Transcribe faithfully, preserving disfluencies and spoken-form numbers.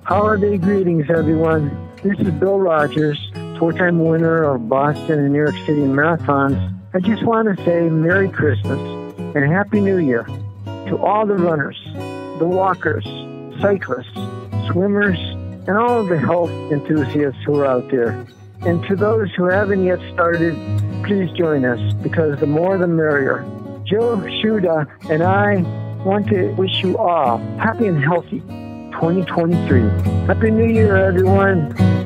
Holiday greetings, everyone. This is Bill Rodgers, four-time winner of Boston and New York City marathons. I just want to say Merry Christmas and Happy New Year to all the runners, the walkers, cyclists, swimmers, and all of the health enthusiasts who are out there. And to those who haven't yet started, please join us, because the more the merrier. Joe Shuda and I want to wish you all happy and healthy twenty twenty-three. Happy New Year, everyone.